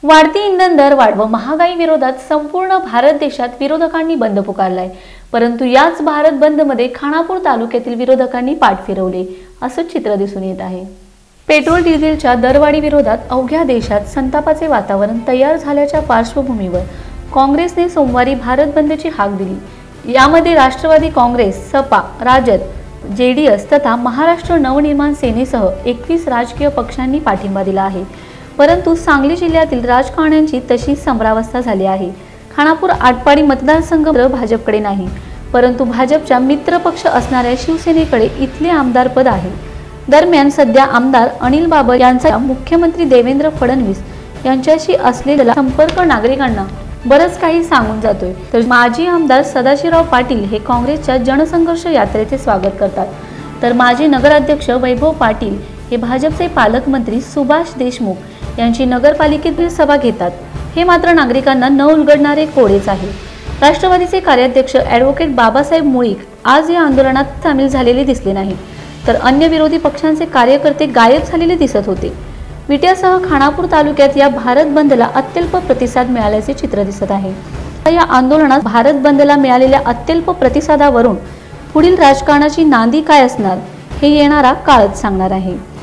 वाढती इंधन दरवाढ व महागाई विरोधात संपूर्ण भारत देशात विरोधकांनी बंद पुकारलाय। परंतु याच भारत बंदमध्ये खानापूर तालुक्यातील विरोधकांनी पाठ फिरवले असं चित्र दिसून येत आहे। पेट्रोल डिझेलच्या दरवाढी विरोधात अवघ्या देशात संतापाचे वातावरण तयार झाल्याच्या पार्श्वभूमीवर काँग्रेसने सोमवारी भारत बंदची हाक दिली। यामध्ये राष्ट्रवादी काँग्रेस, सपा, राजद, जेडीएस तथा महाराष्ट्र नवनिर्माण सेनेसह 21 राजकीय पक्षांनी पाठिंबा दिला आहे। परंतु सांगली जिल्ह्यातील राजकारण्यांची तशी संभ्रावस्था झाली आहे। खानापूर आटपाडी मतदारसंघ भाजपकडे नाही, परंतु भाजपच्या मित्र पक्ष असणाऱ्या शिवसेनेकडे इथले आमदार पद आहे। दरम्यान सध्या आमदार अनिल बाबर यांचा मुख्यमंत्री देवेंद्र फडणवीस यांच्याशी असलेला संपर्क नागरिकांना बरंच काही सांगून जातोय। तर माजी आमदार सदाशिवराव पाटील हे काँग्रेसच्या जनसंघर्ष यात्रेचे स्वागत करतात, तर माजी नगराध्यक्ष वैभव पाटील हे भाजपचे पालकमंत्री सुभाष देशमुख यांची नगरपालिकेतील सभा घेतात। हे मात्र नागरिकांना न उलगडणारे कोडेच आहे। राष्ट्रवादीचे कार्याध्यक्ष ॲडव्होकेट बाबासाहेब मुळीक आज या आंदोलनात सामील झालेले दिसले नाही, तर अन्य विरोधी पक्षांचे कार्यकर्ते गायब झालेले दिसत होते। विट्यासह खानापूर तालुक्यात या भारत बंदला अत्यल्प प्रतिसाद मिळाल्याचे चित्र दिसत आहे। या आंदोलनात भारत बंदला मिळालेल्या अत्यल्प प्रतिसादावरून पुढील राजकारणाची नांदी काय असणार हे येणारा काळच सांगणार आहे।